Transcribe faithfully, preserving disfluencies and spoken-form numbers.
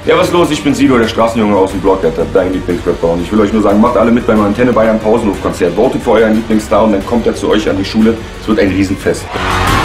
Ja, was ist los? Ich bin Sido, der Straßenjunge aus dem Block, dein Lieblingsrapper. Und ich will euch nur sagen, macht alle mit beim Antenne Bayern Pausenhofkonzert. Votet für euren Lieblingsstar und dann kommt er zu euch an die Schule. Es wird ein Riesenfest.